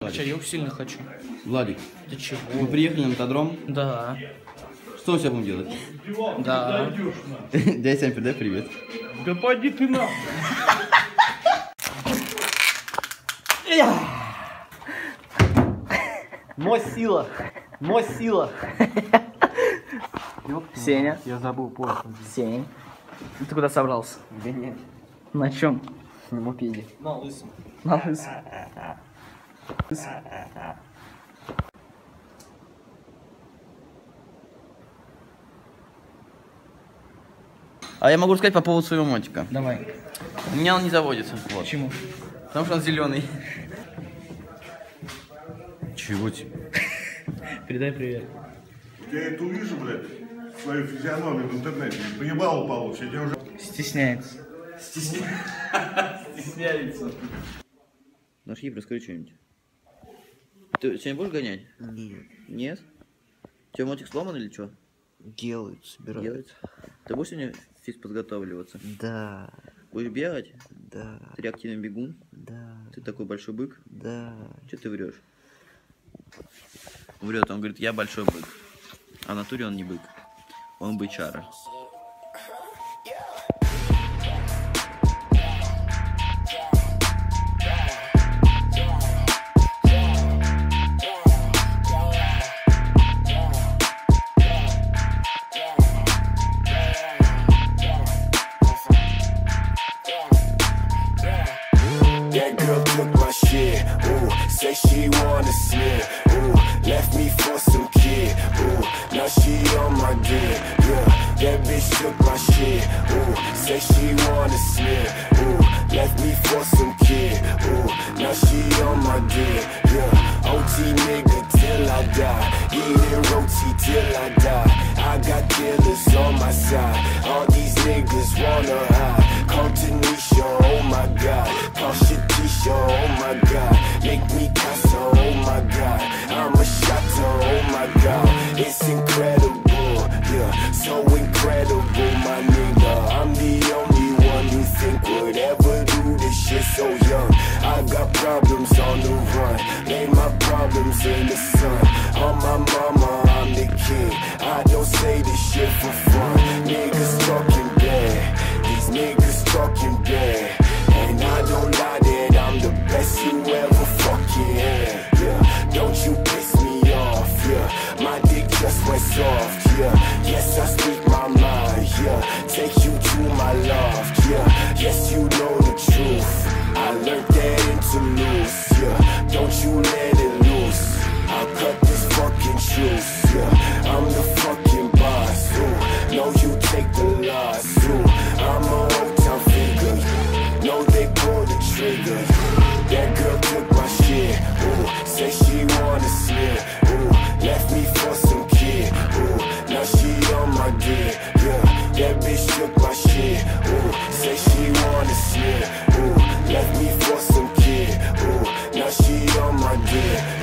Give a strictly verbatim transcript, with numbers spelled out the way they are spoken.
А чаек сильно хочу. Владик, Ты чего? мы приехали на мотодром. Да. Что мы сейчас будем делать? Да. Дядя Сань, передай привет. Да пойди ты нахуй. Мой сила. Мой сила. Сеня. Я забыл поезд. Сень. Ты куда собрался? Да нет, На чем? на мопеде. На лысом. На лысом. А я могу рассказать по поводу своего мотика. Давай. У меня он не заводится. Вот. Почему? Потому что он зеленый. Чего тебе? Передай привет. Я это увижу, блядь, свою физиономию в интернете. Поебало получше, я тебя уже... Стесняется. Стесняется. Нашли, расскажи что-нибудь. Ты сегодня будешь гонять? Нет. Нет? У тебя мотик сломан или что? Делают, собирают. Делается? Ты будешь сегодня физ подготавливаться? Да, Будешь бегать? да, Ты реактивный бегун? да, Ты такой большой бык? да. Че ты врешь? Врет, он говорит, я большой бык. А в натуре он не бык. Он бычара. That girl took my shit, ooh, say she wanna slip, ooh, left me for some kid, ooh, now she on my dick, yeah, that bitch took my shit, ooh, say she wanna slip, ooh, left me for some kid, ooh, now she on my dick, yeah, O T nigga till I die, eating roti till I die, I got killers on my side, all these niggas wanna hide, come to Nisha, oh my god, call shit Tisha, oh my god, make me casa, oh my god, I'm a shatter, oh my god, it's incredible, yeah, so incredible, my nigga, I'm the only one you think would ever do this shit so young, I got problems on the run, lay my problems in the sun, on my mama, I'm the king, I don't say this shit for fun, niggas talking bad, these niggas talking bad, and I don't lie that I'm the best you ever fucking had, yeah, don't you piss me off, yeah, my dick just went soft, yeah, yes I speak my mind, yeah, take you to my loft, yeah, yes you know the truth, I learned that interlude, yeah, don't you let it loose, I'll cut this fucking truce, yeah, I'm the fucking boss, ooh, no you take the loss, ooh, I'm a old town figure, no they pull the trigger, that girl took my shit, ooh, say she wanna slip, ooh, left me for some kid, ooh, now she on my dick, yeah, that bitch took my shit, ooh, say she wanna slip, ooh, left me for some kid, ooh, now she on my dick.